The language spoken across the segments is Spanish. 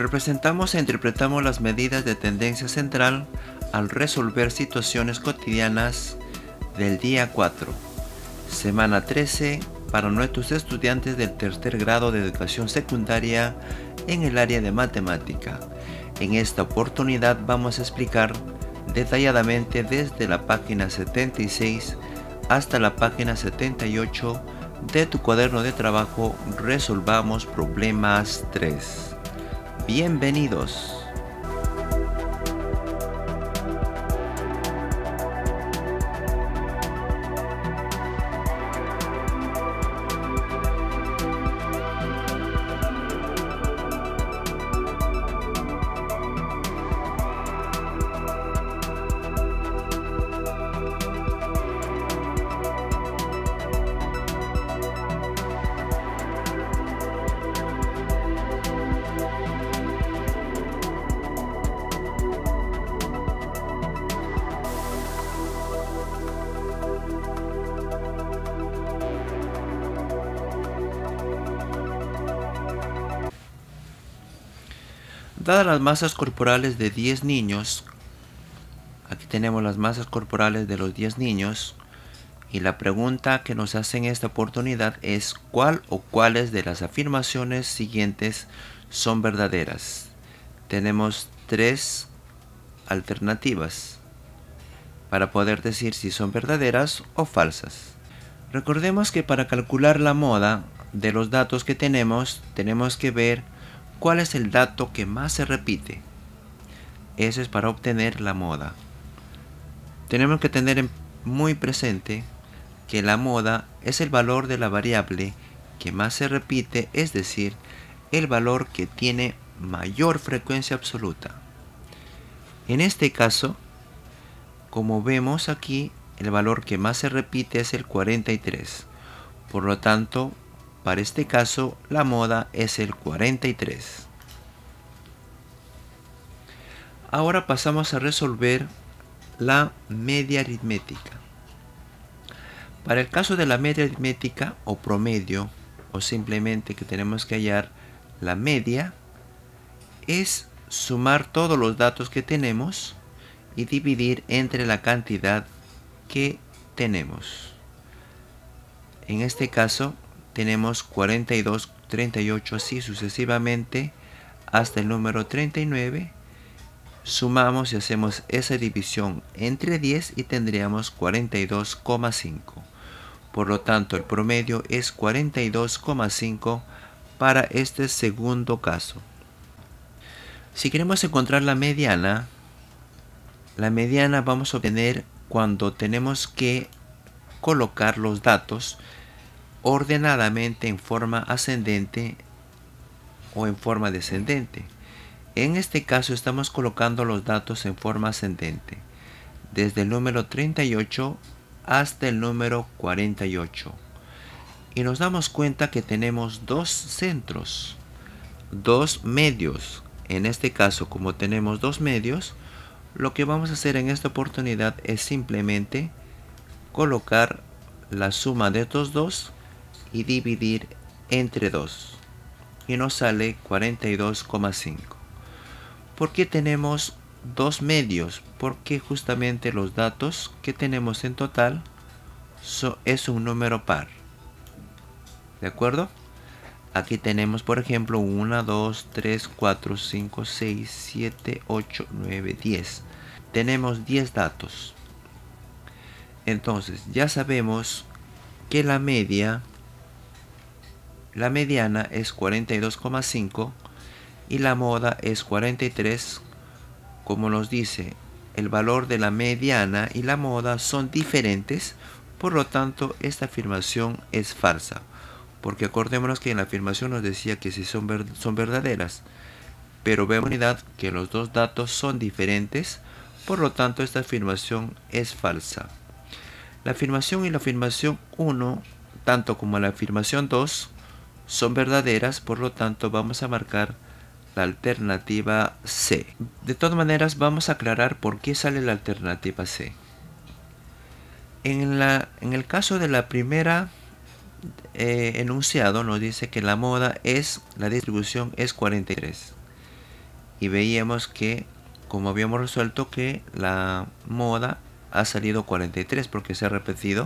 Representamos e interpretamos las medidas de tendencia central al resolver situaciones cotidianas del día 4, semana 13, para nuestros estudiantes del tercer grado de educación secundaria en el área de matemática. En esta oportunidad vamos a explicar detalladamente desde la página 76 hasta la página 78 de tu cuaderno de trabajo Resolvamos Problemas 3. Bienvenidos. Dadas las masas corporales de 10 niños, aquí tenemos las masas corporales de los 10 niños, y la pregunta que nos hacen en esta oportunidad es ¿cuál o cuáles de las afirmaciones siguientes son verdaderas? Tenemos 3 alternativas para poder decir si son verdaderas o falsas. Recordemos que para calcular la moda de los datos que tenemos que ver ¿cuál es el dato que más se repite? Eso es para obtener la moda. Tenemos que tener muy presente que la moda es el valor de la variable que más se repite, es decir, el valor que tiene mayor frecuencia absoluta. En este caso, como vemos aquí, el valor que más se repite es el 43. Por lo tanto, para este caso, la moda es el 43. Ahora pasamos a resolver la media aritmética. Para el caso de la media aritmética o promedio, o simplemente que tenemos que hallar la media, es sumar todos los datos que tenemos y dividir entre la cantidad que tenemos. En este caso, tenemos 42, 38, así sucesivamente hasta el número 39. Sumamos y hacemos esa división entre 10 y tendríamos 42,5. Por lo tanto, el promedio es 42,5 para este segundo caso. Si queremos encontrar la mediana vamos a obtener cuando tenemos que colocar los datos ordenadamente en forma ascendente o en forma descendente. En este caso estamos colocando los datos en forma ascendente, desde el número 38 hasta el número 48. Y nos damos cuenta que tenemos dos centros, dos medios. En este caso, como tenemos dos medios, lo que vamos a hacer en esta oportunidad es simplemente colocar la suma de estos dos y dividir entre 2 y nos sale 42,5. ¿Por qué tenemos dos medios? Porque justamente los datos que tenemos en total es un número par. ¿De acuerdo? Aquí tenemos, por ejemplo, 1, 2, 3, 4, 5, 6, 7, 8, 9, 10. Tenemos 10 datos. Entonces, ya sabemos que la mediana es 42,5 y la moda es 43. Como nos dice, el valor de la mediana y la moda son diferentes, por lo tanto esta afirmación es falsa, porque acordémonos que en la afirmación nos decía que sí son verdaderas, pero vemos en realidad que los dos datos son diferentes, por lo tanto esta afirmación es falsa. La afirmación y la afirmación 1, tanto como la afirmación 2, son verdaderas, por lo tanto vamos a marcar la alternativa C. De todas maneras, vamos a aclarar por qué sale la alternativa C. En el caso de la primera enunciado nos dice que la moda es, la distribución es 43. y veíamos que, como habíamos resuelto, que la moda ha salido 43 porque se ha repetido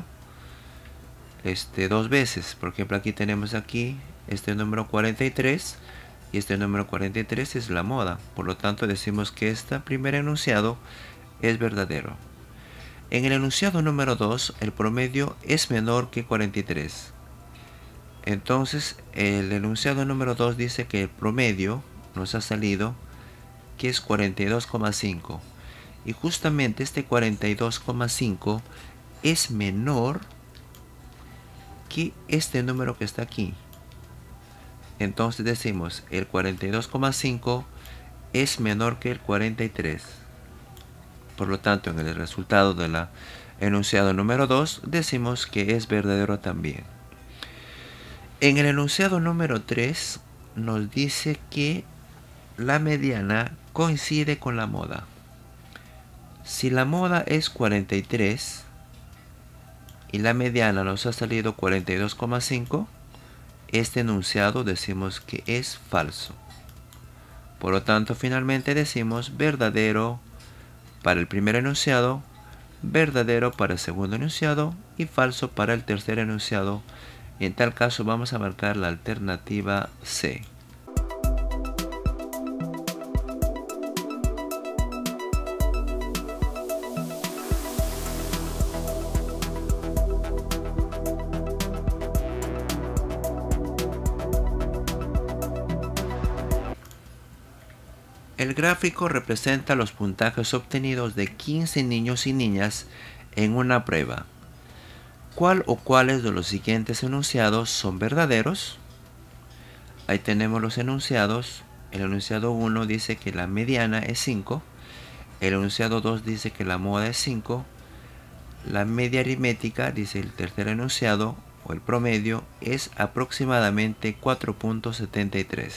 dos veces. Por ejemplo, aquí tenemos aquí este número 43 y este número 43 es la moda. Por lo tanto, decimos que este primer enunciado es verdadero. En el enunciado número 2, el promedio es menor que 43. Entonces, el enunciado número 2 dice que el promedio nos ha salido que es 42,5. Y justamente este 42,5 es menor que este número que está aquí. Entonces decimos el 42,5 es menor que el 43. Por lo tanto, en el resultado del enunciado número 2 decimos que es verdadero también. En el enunciado número 3 nos dice que la mediana coincide con la moda. Si la moda es 43 y la mediana nos ha salido 42,5, este enunciado decimos que es falso. Por lo tanto, finalmente decimos verdadero para el primer enunciado, verdadero para el segundo enunciado y falso para el tercer enunciado. En tal caso vamos a marcar la alternativa C. El gráfico representa los puntajes obtenidos de 15 niños y niñas en una prueba. ¿Cuál o cuáles de los siguientes enunciados son verdaderos? Ahí tenemos los enunciados. El enunciado 1 dice que la mediana es 5. El enunciado 2 dice que la moda es 5. La media aritmética, dice el tercer enunciado, o el promedio, es aproximadamente 4.73.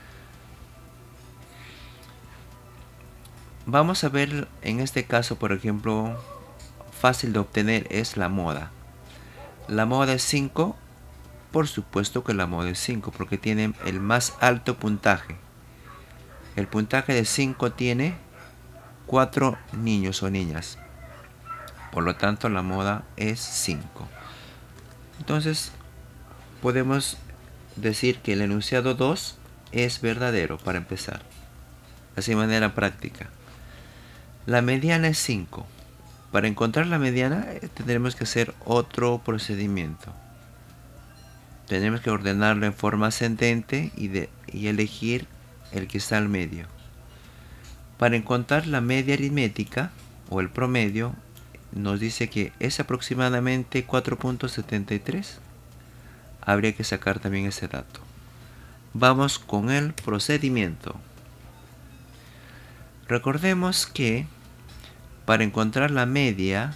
Vamos a ver en este caso, por ejemplo, fácil de obtener es la moda. La moda es 5, por supuesto que la moda es 5 porque tiene el más alto puntaje. El puntaje de 5 tiene 4 niños o niñas. Por lo tanto, la moda es 5. Entonces, podemos decir que el enunciado 2 es verdadero para empezar. Así de manera práctica. La mediana es 5. Para encontrar la mediana tendremos que hacer otro procedimiento. Tenemos que ordenarlo en forma ascendente y elegir el que está al medio. Para encontrar la media aritmética o el promedio, nos dice que es aproximadamente 4.73. Habría que sacar también ese dato. Vamos con el procedimiento. Recordemos que para encontrar la mediana,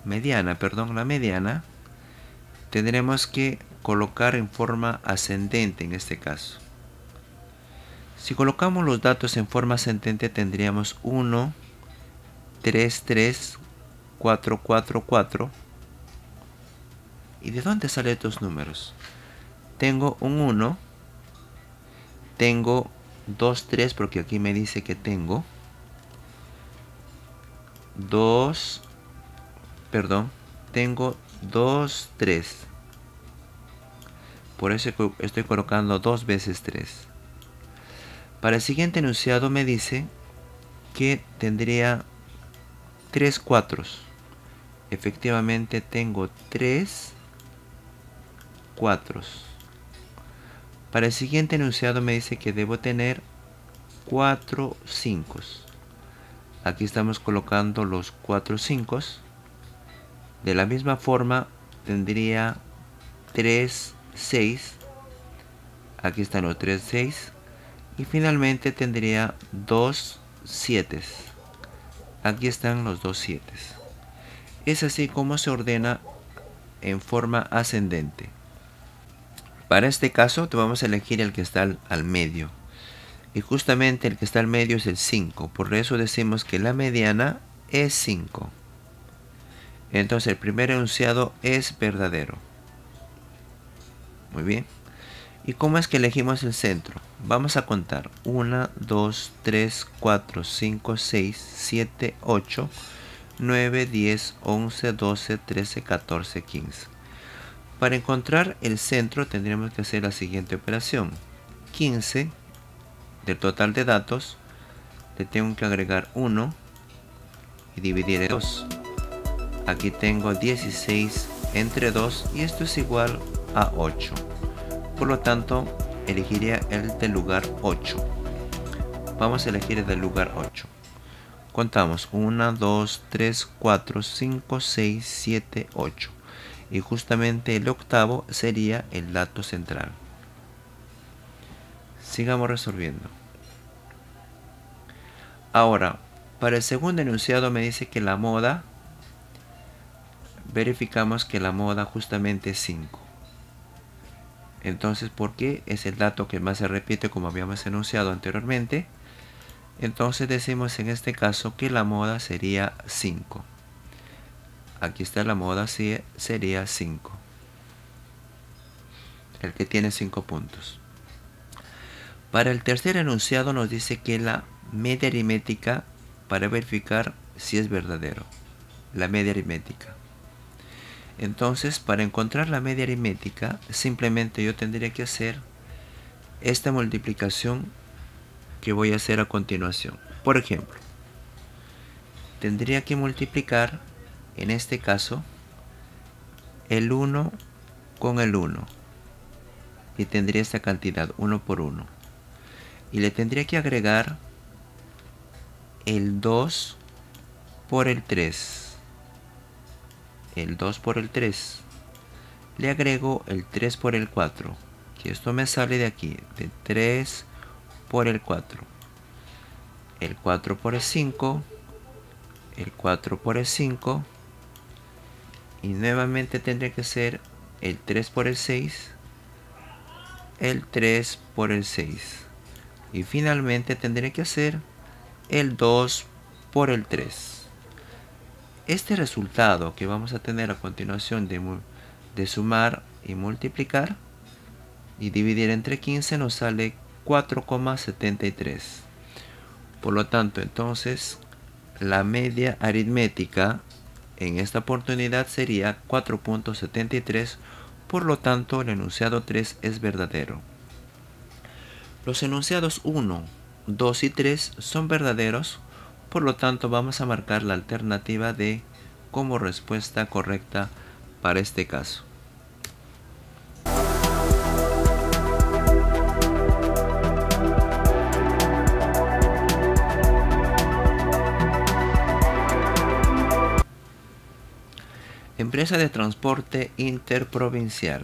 tendremos que colocar en forma ascendente en este caso. Si colocamos los datos en forma ascendente tendríamos 1, 3, 3, 4, 4, 4. ¿Y de dónde salen estos números? Tengo un 1, tengo 2, 3 porque aquí me dice que tengo 2, tengo 2, 3. Por eso estoy colocando 2 veces 3. Para el siguiente enunciado me dice que tendría 3 4. Efectivamente tengo 3 4. Para el siguiente enunciado me dice que debo tener 4 5. Aquí estamos colocando los 4 5. De la misma forma tendría 3 6. Aquí están los 3 6. Y finalmente tendría 2 7. Aquí están los 2 7. Es así como se ordena en forma ascendente. Para este caso vamos a elegir el que está al medio. Y justamente el que está al medio es el 5. Por eso decimos que la mediana es 5. Entonces el primer enunciado es verdadero. Muy bien. ¿Y cómo es que elegimos el centro? Vamos a contar 1, 2, 3, 4, 5, 6, 7, 8, 9, 10, 11, 12, 13, 14, 15. Para encontrar el centro tendríamos que hacer la siguiente operación. 15 del total de datos le tengo que agregar 1 y dividir en 2. Aquí tengo 16 entre 2 y esto es igual a 8. Por lo tanto, elegiría el del lugar 8. Vamos a elegir el del lugar 8. Contamos 1, 2, 3, 4, 5, 6, 7, 8. Y justamente el octavo sería el dato central. Sigamos resolviendo. Ahora, para el segundo enunciado me dice que la moda, verificamos que la moda justamente es 5. Entonces, ¿por qué? Es el dato que más se repite como habíamos enunciado anteriormente. Entonces decimos en este caso que la moda sería 5. Aquí está la moda, sería 5. El que tiene 5 puntos. Para el tercer enunciado nos dice que la media aritmética, para verificar si es verdadero. La media aritmética. Entonces, para encontrar la media aritmética, simplemente yo tendría que hacer esta multiplicación que voy a hacer a continuación. Por ejemplo, tendría que multiplicar, en este caso, el 1 con el 1. Y tendría esta cantidad, 1 por 1. Y le tendría que agregar el 2 por el 3. El 2 por el 3. Le agrego el 3 por el 4. Que esto me sale de aquí, de 3 por el 4. El 4 por el 5. El 4 por el 5. Y nuevamente tendría que ser el 3 por el 6. El 3 por el 6. Y finalmente tendré que hacer el 2 por el 3. Este resultado que vamos a tener a continuación de sumar y multiplicar y dividir entre 15 nos sale 4,73. Por lo tanto, entonces, la media aritmética en esta oportunidad sería 4,73. Por lo tanto, el enunciado 3 es verdadero. Los enunciados 1, 2 y 3 son verdaderos. Por lo tanto, vamos a marcar la alternativa D como respuesta correcta para este caso. Empresa de transporte interprovincial.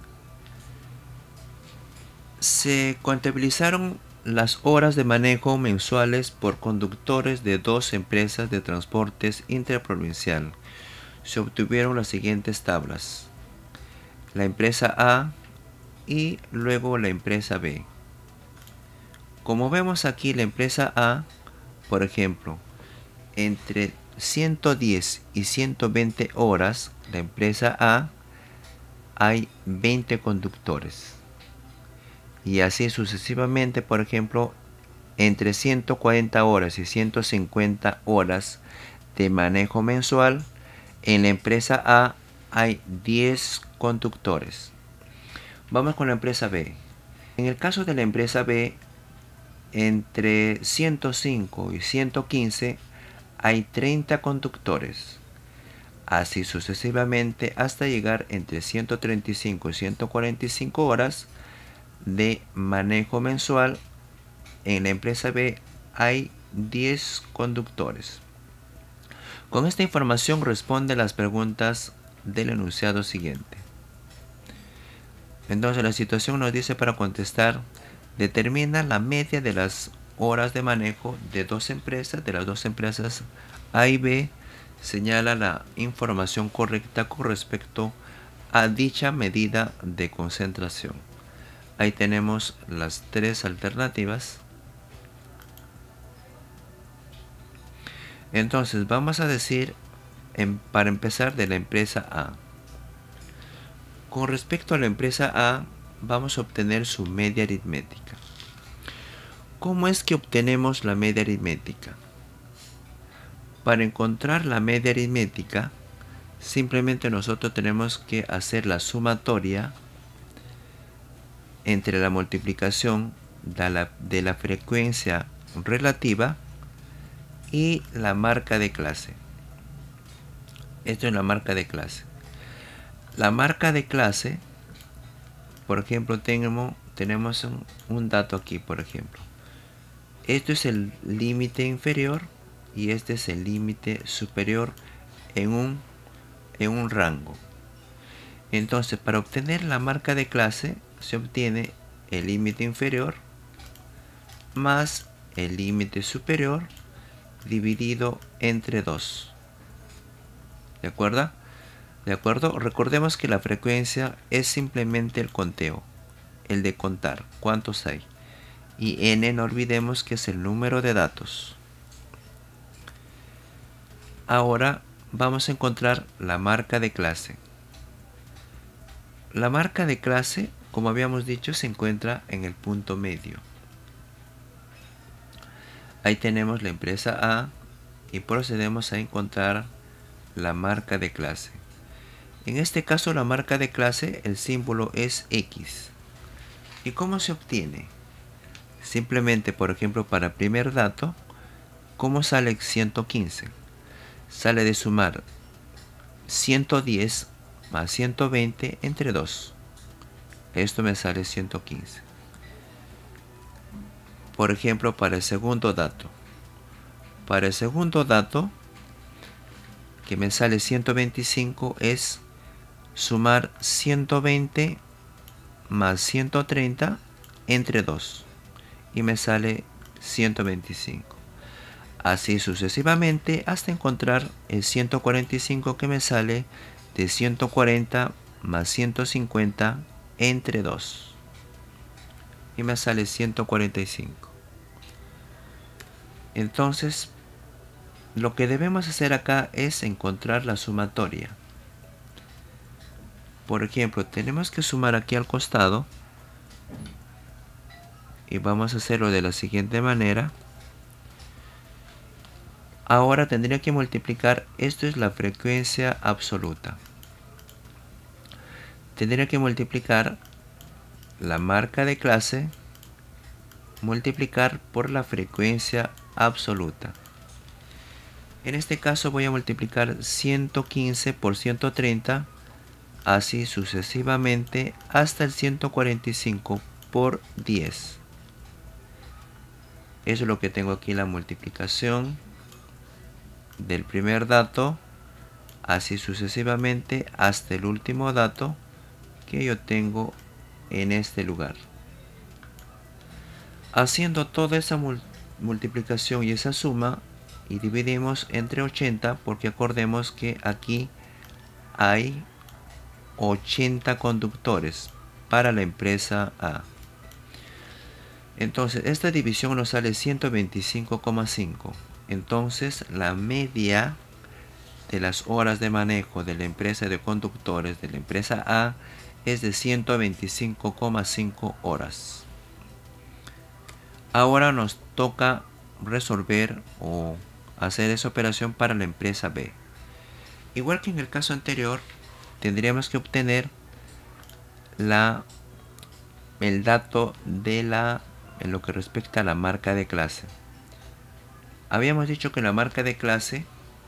Se contabilizaron las horas de manejo mensuales por conductores de dos empresas de transportes interprovincial. Se obtuvieron las siguientes tablas. La empresa A y luego la empresa B. Como vemos aquí, la empresa A, por ejemplo, entre 110 y 120 horas, la empresa A, hay 20 conductores. Y así sucesivamente, por ejemplo, entre 140 horas y 150 horas de manejo mensual, en la empresa A hay 10 conductores. Vamos con la empresa B. En el caso de la empresa B, entre 105 y 115 hay 30 conductores. Así sucesivamente hasta llegar entre 135 y 145 horas de manejo mensual. En la empresa B hay 10 conductores. Con esta información responde las preguntas del enunciado siguiente. Entonces la situación nos dice para contestar, determina la media de las horas de manejo de dos empresas, de las dos empresas A y B, señala la información correcta con respecto a dicha medida de concentración. Ahí tenemos las tres alternativas. Entonces vamos a decir, para empezar, de la empresa A. Con respecto a la empresa A, vamos a obtener su media aritmética. ¿Cómo es que obtenemos la media aritmética? Para encontrar la media aritmética, simplemente nosotros tenemos que hacer la sumatoria entre la multiplicación de la frecuencia relativa y la marca de clase. Esto es la marca de clase. La marca de clase, por ejemplo, tenemos un dato aquí, por ejemplo. Esto es el límite inferior y este es el límite superior en un rango. Entonces, para obtener la marca de clase, se obtiene el límite inferior más el límite superior dividido entre 2. ¿De acuerdo? ¿De acuerdo? Recordemos que la frecuencia es simplemente el conteo, el de contar cuántos hay. Y n no olvidemos que es el número de datos. Ahora vamos a encontrar la marca de clase. La marca de clase, como habíamos dicho, se encuentra en el punto medio. Ahí tenemos la empresa A y procedemos a encontrar la marca de clase. En este caso, la marca de clase, el símbolo es X. ¿Y cómo se obtiene? Simplemente, por ejemplo, para el primer dato, ¿cómo sale 115? Sale de sumar 110 más 120 entre 2. Esto me sale 115. Por ejemplo, para el segundo dato. Para el segundo dato, que me sale 125, es sumar 120 más 130 entre 2. Y me sale 125. Así sucesivamente hasta encontrar el 145 que me sale de 140 más 150 entre 2. Y me sale 145. Entonces, lo que debemos hacer acá es encontrar la sumatoria. Por ejemplo, tenemos que sumar aquí al costado. Y vamos a hacerlo de la siguiente manera. Ahora tendría que multiplicar, esto es la frecuencia absoluta. Tendría que multiplicar la marca de clase, multiplicar por la frecuencia absoluta. En este caso voy a multiplicar 115 por 130, así sucesivamente hasta el 145 por 10. Eso es lo que tengo aquí, la multiplicación del primer dato, así sucesivamente hasta el último dato que yo tengo en este lugar. Haciendo toda esa multiplicación y esa suma, y dividimos entre 80, porque acordemos que aquí hay 80 conductores para la empresa A. Entonces esta división nos sale 125,5. Entonces la media de las horas de manejo de la empresa de conductores de la empresa A es de 125,5 horas. Ahora nos toca resolver o hacer esa operación para la empresa B. Igual que en el caso anterior, tendríamos que obtener el dato en lo que respecta a la marca de clase. Habíamos dicho que la marca de clase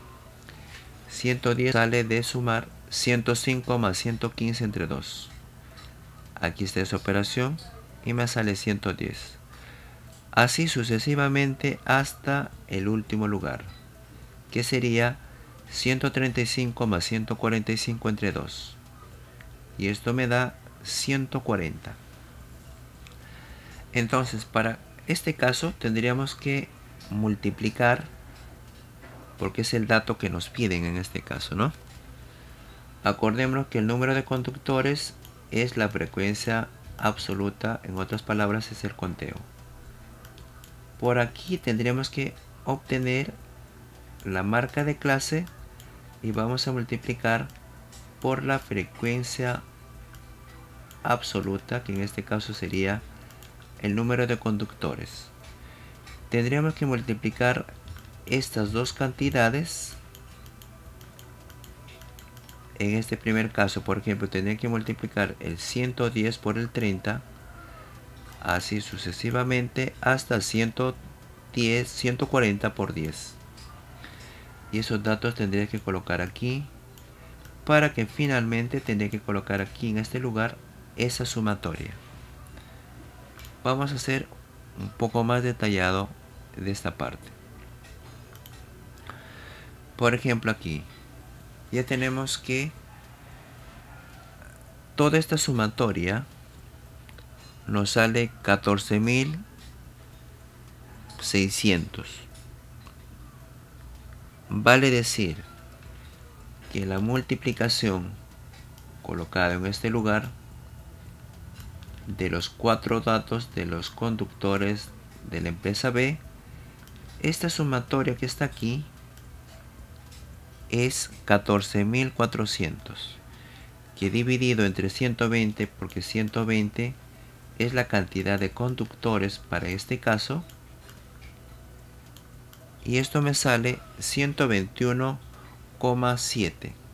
110 sale de sumar 105 más 115 entre 2. Aquí está esa operación y me sale 110. Así sucesivamente hasta el último lugar, que sería 135 más 145 entre 2. Y esto me da 140. Entonces, para este caso tendríamos que multiplicar, porque es el dato que nos piden en este caso, ¿no? Acordémonos que el número de conductores es la frecuencia absoluta, en otras palabras es el conteo. Por aquí tendríamos que obtener la marca de clase y vamos a multiplicar por la frecuencia absoluta, que en este caso sería el número de conductores. Tendríamos que multiplicar estas dos cantidades. En este primer caso, por ejemplo, tendría que multiplicar el 110 por el 30, así sucesivamente hasta 110, 140 por 10. Y esos datos tendría que colocar aquí, para que finalmente tendría que colocar aquí en este lugar esa sumatoria. Vamos a hacer un poco más detallado de esta parte. Por ejemplo, aquí ya tenemos que toda esta sumatoria nos sale 14.600. Vale decir que la multiplicación colocada en este lugar de los 4 datos de los conductores de la empresa B, esta sumatoria que está aquí es 14.400, que dividido entre 120, porque 120 es la cantidad de conductores para este caso, y esto me sale 121,7.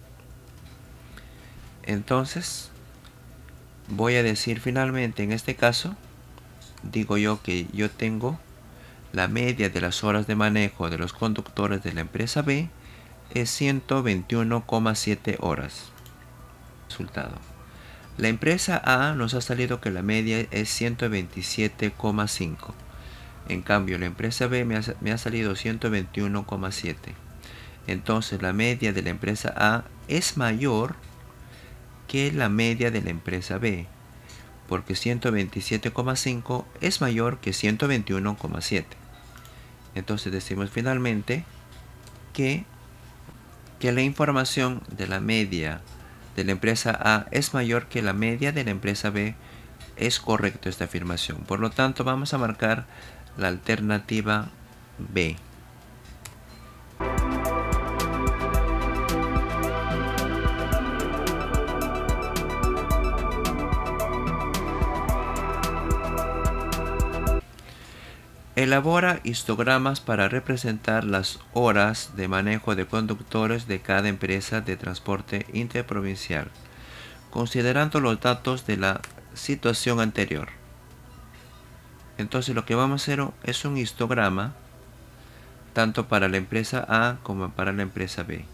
Entonces voy a decir finalmente, en este caso digo yo que yo tengo la media de las horas de manejo de los conductores de la empresa B es 121,7 horas. Resultado: la empresa A nos ha salido que la media es 127,5. En cambio, la empresa B me ha salido 121,7. Entonces, la media de la empresa A es mayor que la media de la empresa B, porque 127,5 es mayor que 121,7. Entonces, decimos finalmente que la información de la media de la empresa A es mayor que la media de la empresa B. Es correcto esta afirmación. Por lo tanto, vamos a marcar la alternativa B. Elabora histogramas para representar las horas de manejo de conductores de cada empresa de transporte interprovincial, considerando los datos de la situación anterior. Entonces lo que vamos a hacer es un histograma tanto para la empresa A como para la empresa B.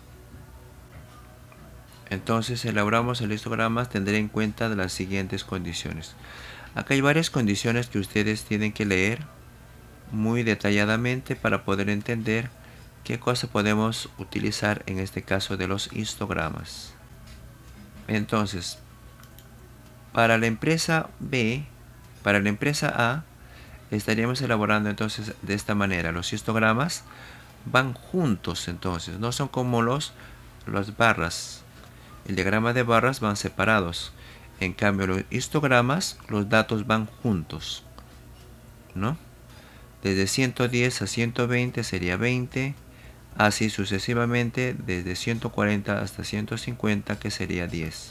Entonces elaboramos el histograma, tendré en cuenta de las siguientes condiciones. Acá hay varias condiciones que ustedes tienen que leer muy detalladamente para poder entender qué cosa podemos utilizar en este caso de los histogramas. Entonces, para la empresa B, para la empresa A, estaríamos elaborando entonces de esta manera. Los histogramas van juntos, entonces no son como las barras. El diagrama de barras van separados. En cambio, los histogramas, los datos van juntos, ¿no? Desde 110 a 120 sería 20, así sucesivamente desde 140 hasta 150, que sería 10.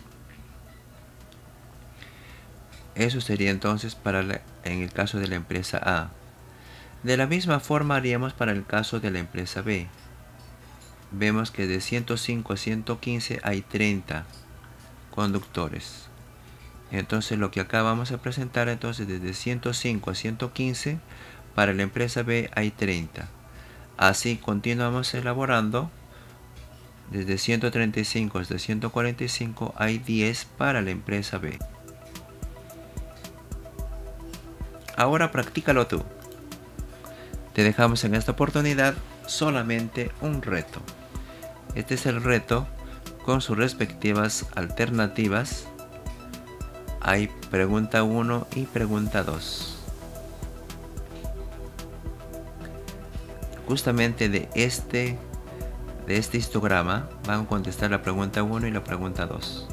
Eso sería entonces en el caso de la empresa A. De la misma forma haríamos para el caso de la empresa B. Vemos que de 105 a 115 hay 30 conductores. Entonces lo que acá vamos a presentar, entonces desde 105 a 115 para la empresa B hay 30. Así continuamos elaborando. Desde 135 hasta 145 hay 10 para la empresa B. Ahora practícalo tú. Te dejamos en esta oportunidad solamente un reto. Este es el reto con sus respectivas alternativas. Hay pregunta 1 y pregunta 2. Justamente de este histograma van a contestar la pregunta 1 y la pregunta 2.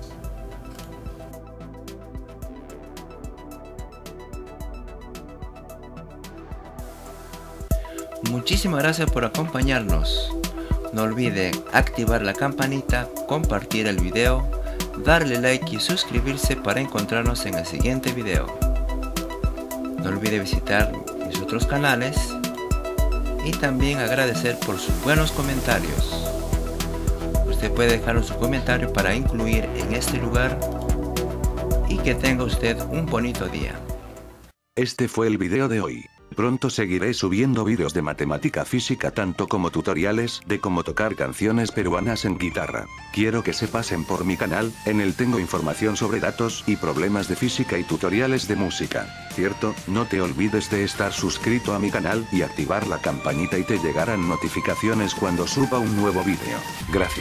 Muchísimas gracias por acompañarnos. No olviden activar la campanita, compartir el video, darle like y suscribirse para encontrarnos en el siguiente video. No olvide visitar mis otros canales y también agradecer por sus buenos comentarios. Usted puede dejar su comentario para incluir en este lugar y que tenga usted un bonito día. Este fue el video de hoy. Pronto seguiré subiendo vídeos de matemática física tanto como tutoriales de cómo tocar canciones peruanas en guitarra. Quiero que se pasen por mi canal, en él tengo información sobre datos y problemas de física y tutoriales de música. ¿Cierto? No te olvides de estar suscrito a mi canal y activar la campanita y te llegarán notificaciones cuando suba un nuevo vídeo. Gracias.